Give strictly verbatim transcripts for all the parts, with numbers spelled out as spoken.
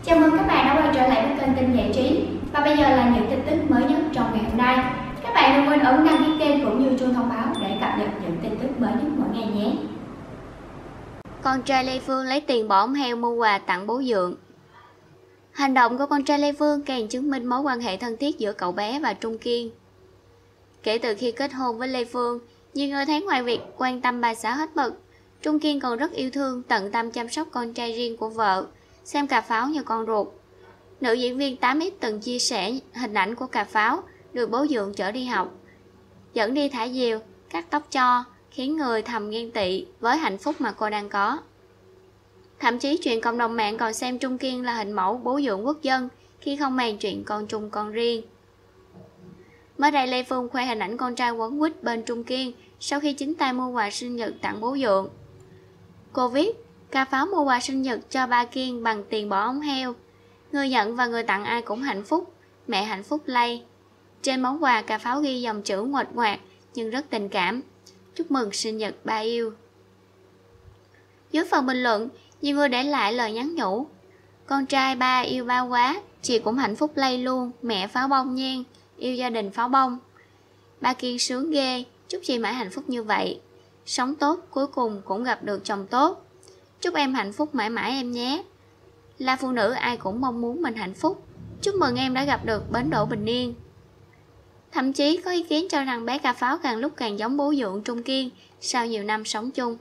Chào mừng các bạn đã quay trở lại với kênh tin giải trí. Và bây giờ là những tin tức mới nhất trong ngày hôm nay. Các bạn đừng quên ấn đăng ký kênh cũng như chuông thông báo để cập nhật những tin tức mới nhất mỗi ngày nhé. Con trai Lê Phương lấy tiền bỏ ống heo mua quà tặng bố dượng. Hành động của con trai Lê Phương càng chứng minh mối quan hệ thân thiết giữa cậu bé và Trung Kiên. Kể từ khi kết hôn với Lê Phương, nhiều người thấy ngoài việc quan tâm bà xã hết mực, Trung Kiên còn rất yêu thương, tận tâm chăm sóc con trai riêng của vợ, xem Cà Pháo như con ruột. Nữ diễn viên tám x từng chia sẻ hình ảnh của Cà Pháo được bố dượng chở đi học, dẫn đi thả diều, cắt tóc cho, khiến người thầm ghen tị với hạnh phúc mà cô đang có. Thậm chí chuyện cộng đồng mạng còn xem Trung Kiên là hình mẫu bố dượng quốc dân khi không màng chuyện con chung con riêng. Mới đây Lê Phương khoe hình ảnh con trai quấn quýt bên Trung Kiên sau khi chính tay mua quà sinh nhật tặng bố dượng. Cô viết, Cà Pháo mua quà sinh nhật cho ba Kiên bằng tiền bỏ ống heo. Người nhận và người tặng ai cũng hạnh phúc, mẹ hạnh phúc lây. Trên món quà Cà Pháo ghi dòng chữ nguệch ngoạc nhưng rất tình cảm. Chúc mừng sinh nhật ba yêu. Dưới phần bình luận, nhiều người để lại lời nhắn nhủ. Con trai ba yêu ba quá, chị cũng hạnh phúc lây luôn, mẹ Pháo Bông nhen, yêu gia đình Pháo Bông. Ba Kiên sướng ghê, chúc chị mãi hạnh phúc như vậy. Sống tốt, cuối cùng cũng gặp được chồng tốt. Chúc em hạnh phúc mãi mãi em nhé. Là phụ nữ ai cũng mong muốn mình hạnh phúc. Chúc mừng em đã gặp được bến đỗ bình yên. Thậm chí có ý kiến cho rằng bé Cà Pháo càng lúc càng giống bố dượng Trung Kiên sau nhiều năm sống chung.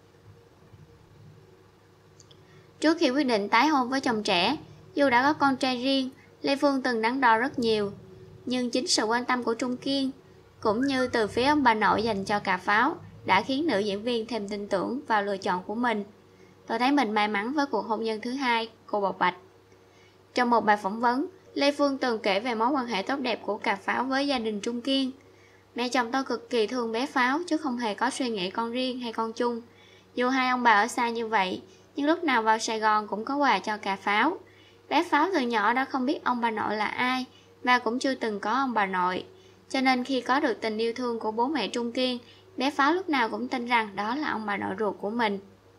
Trước khi quyết định tái hôn với chồng trẻ, dù đã có con trai riêng, Lê Phương từng đắn đo rất nhiều. Nhưng chính sự quan tâm của Trung Kiên, cũng như từ phía ông bà nội dành cho Cà Pháo, đã khiến nữ diễn viên thêm tin tưởng vào lựa chọn của mình. Tôi thấy mình may mắn với cuộc hôn nhân thứ hai, cô bộc bạch. Trong một bài phỏng vấn, Lê Phương từng kể về mối quan hệ tốt đẹp của Cà Pháo với gia đình Trung Kiên. Mẹ chồng tôi cực kỳ thương bé Pháo chứ không hề có suy nghĩ con riêng hay con chung. Dù hai ông bà ở xa như vậy, nhưng lúc nào vào Sài Gòn cũng có quà cho Cà Pháo. Bé Pháo từ nhỏ đã không biết ông bà nội là ai và cũng chưa từng có ông bà nội. Cho nên khi có được tình yêu thương của bố mẹ Trung Kiên, bé Pháo lúc nào cũng tin rằng đó là ông bà nội ruột của mình.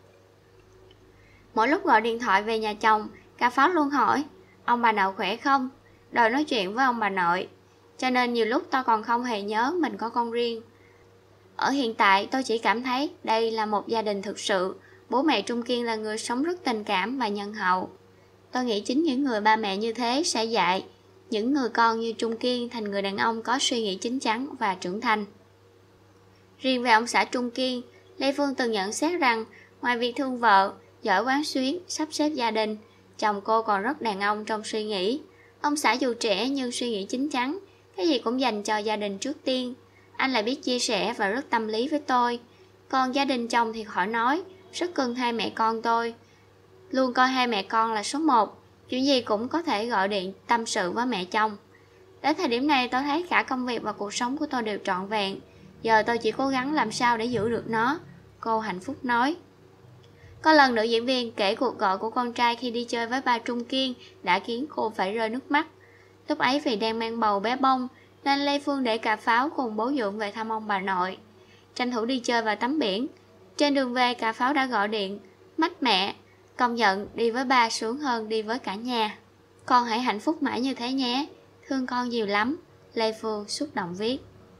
Mỗi lúc gọi điện thoại về nhà chồng, Cà Pháo luôn hỏi, ông bà nội khỏe không? Đòi nói chuyện với ông bà nội. Cho nên nhiều lúc tôi còn không hề nhớ mình có con riêng. Ở hiện tại tôi chỉ cảm thấy đây là một gia đình thực sự. Bố mẹ Trung Kiên là người sống rất tình cảm và nhân hậu. Tôi nghĩ chính những người ba mẹ như thế sẽ dạy những người con như Trung Kiên thành người đàn ông có suy nghĩ chín chắn và trưởng thành. Riêng về ông xã Trung Kiên, Lê Phương từng nhận xét rằng ngoài việc thương vợ, giỏi quán xuyến, sắp xếp gia đình, chồng cô còn rất đàn ông trong suy nghĩ. Ông xã dù trẻ nhưng suy nghĩ chín chắn, cái gì cũng dành cho gia đình trước tiên. Anh lại biết chia sẻ và rất tâm lý với tôi. Còn gia đình chồng thì khỏi nói, rất cưng hai mẹ con tôi. Luôn coi hai mẹ con là số một, chuyện gì cũng có thể gọi điện tâm sự với mẹ chồng. Đến thời điểm này tôi thấy cả công việc và cuộc sống của tôi đều trọn vẹn. Giờ tôi chỉ cố gắng làm sao để giữ được nó, cô hạnh phúc nói. Có lần nữ diễn viên kể cuộc gọi của con trai khi đi chơi với ba Trung Kiên đã khiến cô phải rơi nước mắt. Lúc ấy vì đang mang bầu bé bông nên Lê Phương để Cà Pháo cùng bố dượng về thăm ông bà nội. Tranh thủ đi chơi và tắm biển. Trên đường về Cà Pháo đã gọi điện, mách mẹ, công nhận đi với ba sướng hơn đi với cả nhà. Con hãy hạnh phúc mãi như thế nhé, thương con nhiều lắm, Lê Phương xúc động viết.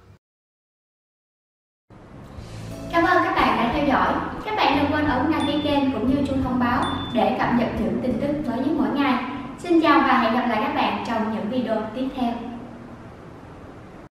Cảm ơn các bạn đã theo dõi. Các bạn đừng quên ấn đăng ký kênh cũng như chuông thông báo để cập nhật những tin tức mới nhất mỗi ngày. Xin chào và hẹn gặp lại các bạn trong những video tiếp theo.